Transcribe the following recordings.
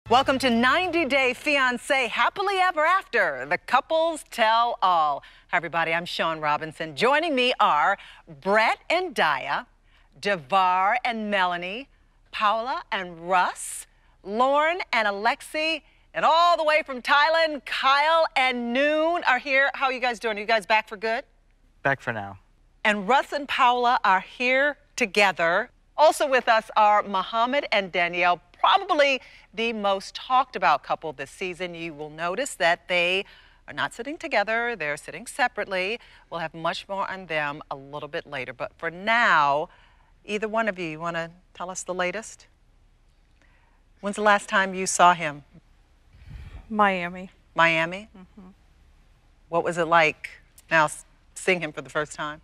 Welcome to 90 Day Fiancé Happily Ever After, the couples tell all. Hi, everybody, I'm Shawn Robinson. Joining me are Brett and Daya, DeVar and Melanie, Paula and Russ, Lauren and Alexi, and all the way from Thailand, Kyle and Noon are here. How are you guys doing? Are you guys back for good? Back for now. And Russ and Paula are here together. Also with us are Muhammad and Danielle, probably the most talked about couple this season. You will notice that they are not sitting together, they're sitting separately. We'll have much more on them a little bit later. But for now, either one of you want to tell us the latest? When's the last time you saw him? Miami. Miami? Mm-hmm. What was it like now seeing him for the first time?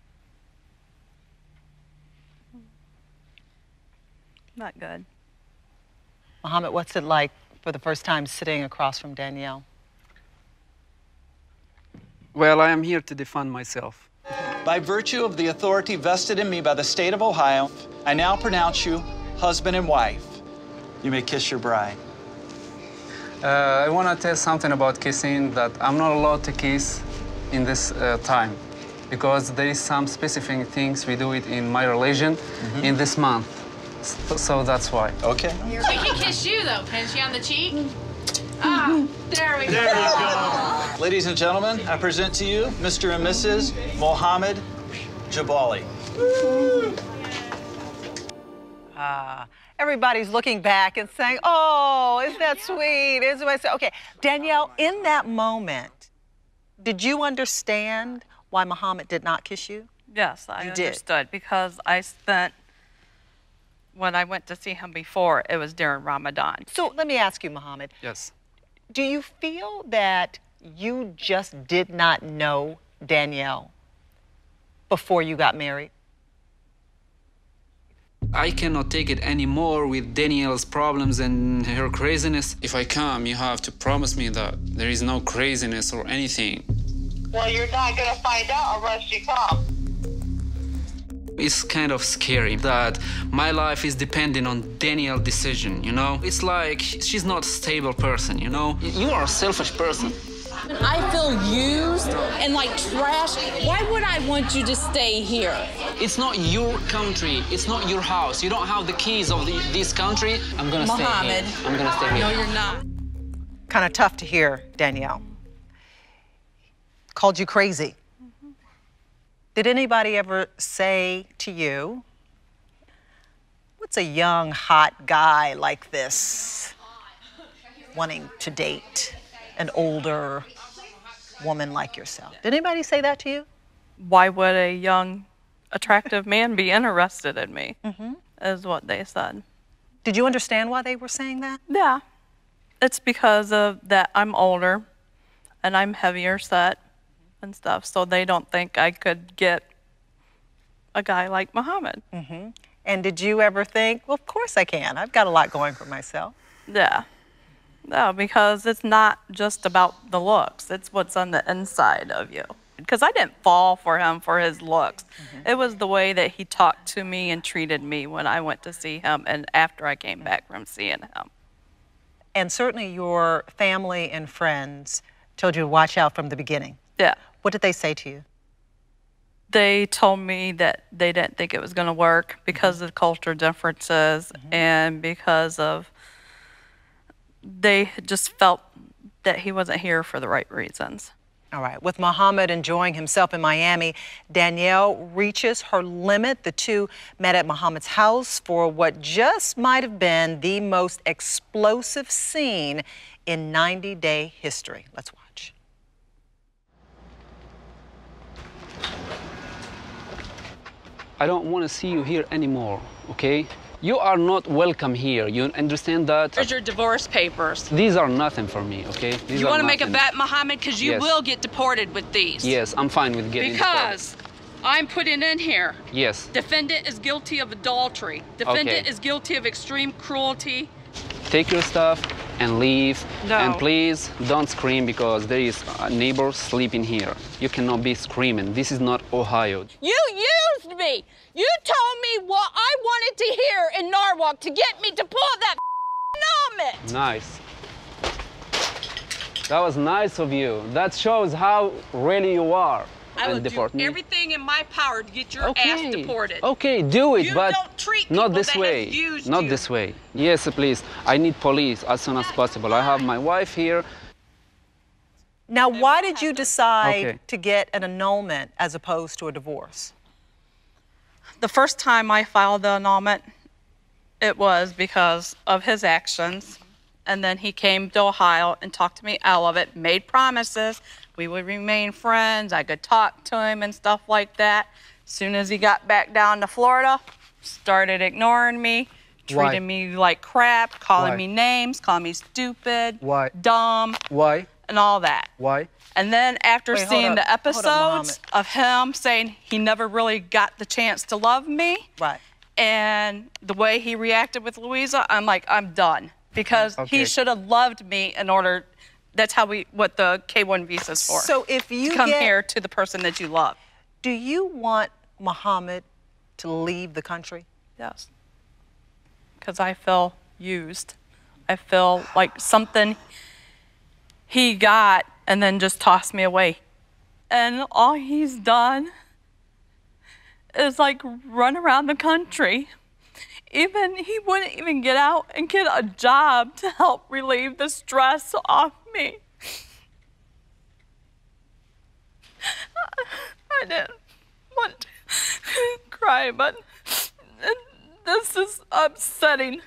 Not good. Muhammad, what's it like for the first time sitting across from Danielle? Well, I am here to defend myself. By virtue of the authority vested in me by the state of Ohio, I now pronounce you husband and wife. You may kiss your bride. I want to tell something about kissing, that I'm not allowed to kiss in this time because there is some specific things we do it in my religion in this month. So that's why. Okay. She can kiss you, though. Can she on the cheek? Ah, there we go. There you go. Ladies and gentlemen, I present to you Mr. and Mrs. Mohammed Jabali. Everybody's looking back and saying, oh, isn't that sweet? Isn't that so? Okay, Danielle, in that moment, did you understand why Muhammad did not kiss you? Yes, I understood because I spent, when I went to see him before, it was during Ramadan. So let me ask you, Muhammad. Yes. Do you feel that you just did not know Danielle before you got married? I cannot take it anymore with Danielle's problems and her craziness. If I come, you have to promise me that there is no craziness or anything. Well, you're not going to find out unless you come. It's kind of scary that my life is dependent on Danielle's decision, you know? It's like she's not a stable person, you know? You are a selfish person. I feel used and like trash. Why would I want you to stay here? It's not your country. It's not your house. You don't have the keys of this country. I'm gonna stay here. I'm gonna stay here. No, you're not. Kind of tough to hear, Danielle. Called you crazy. Did anybody ever say to you, what's a young, hot guy like this wanting to date an older woman like yourself? Did anybody say that to you? Why would a young, attractive man be interested in me, is what they said. Did you understand why they were saying that? Yeah. It's because of that I'm older and I'm heavier set and stuff, so they don't think I could get a guy like Muhammad. And did you ever think, well, of course I can. I've got a lot going for myself. Yeah. No, because it's not just about the looks. It's what's on the inside of you. Because I didn't fall for him for his looks. It was the way that he talked to me and treated me when I went to see him and after I came back from seeing him. And certainly your family and friends told you to watch out from the beginning. Yeah. What did they say to you? They told me that they didn't think it was going to work because of culture differences and because of they just felt that he wasn't here for the right reasons. All right, with Muhammad enjoying himself in Miami, Danielle reaches her limit. The two met at Muhammad's house for what just might have been the most explosive scene in 90-day history. Let's watch. I don't want to see you here anymore, okay? You are not welcome here. You understand that? Where's your divorce papers? These are nothing for me, okay? You want to make a bet, Muhammad? Because you will get deported with these. Yes, I'm fine with getting Because I'm putting in here. Yes. Defendant is guilty of adultery. Defendant is guilty of extreme cruelty. Take your stuff and leave. No. And please don't scream because there is a neighbor sleeping here. You cannot be screaming. This is not Ohio. You used me. You told me what I wanted to hear in Norwalk to get me to pull that annulment. Nice. That was nice of you. That shows how really you are. I will And do deport me. everything in my power to get your ass deported. Okay, do it, You but don't treat not people this that have way. used Not you. this way. Yes, please. I need police as soon as possible. I have my wife here. Now, why did you decide Okay. to get an annulment as opposed to a divorce? The first time I filed the annulment, it was because of his actions. And then he came to Ohio and talked to me out of it, made promises. We would remain friends. I could talk to him and stuff like that. As soon as he got back down to Florida, started ignoring me, treating me like crap, calling Why? me names, calling me stupid, Why? dumb, Why? and all that. Why? And then after Wait, hold seeing up. the Hold up, episodes of him saying he never really got the chance to love me, Right. and the way he reacted with Louisa, I'm like, I'm done. Because Okay. he should have loved me in order, that's how what the K-1 visa is for. So if you to come get- here to the person that you love. Do you want Muhammad to leave the country? Yes. Because I feel used. I feel like something he got and then just tossed me away. And all he's done is like run around the country. He wouldn't even get out and get a job to help relieve the stress off me. I didn't want to cry, but this is upsetting.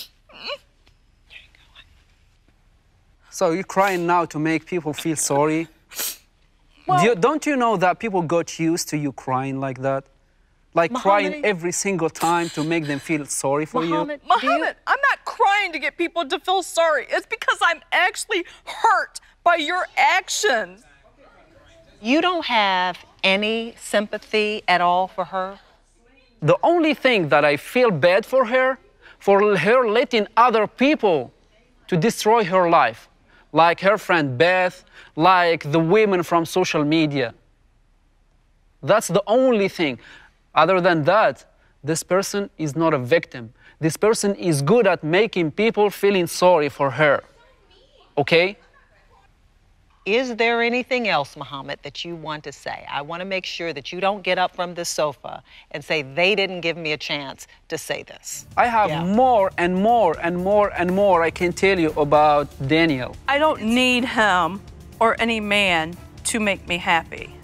So you're crying now to make people feel sorry? Don't you know that people got used to you crying like that? Like crying Muhammad- every single time to make them feel sorry for Muhammad, you? do you- Muhammad, I'm not crying to get people to feel sorry. It's because I'm actually hurt by your actions. You don't have any sympathy at all for her? The only thing that I feel bad for her letting other people to destroy her life, like her friend Beth, like the women from social media. That's the only thing. Other than that, this person is not a victim. This person is good at making people feeling sorry for her. Okay? Is there anything else, Muhammad, that you want to say? I want to make sure that you don't get up from this sofa and say, they didn't give me a chance to say this. I have more and more and more and more I can tell you about Daniel. I don't need him or any man to make me happy.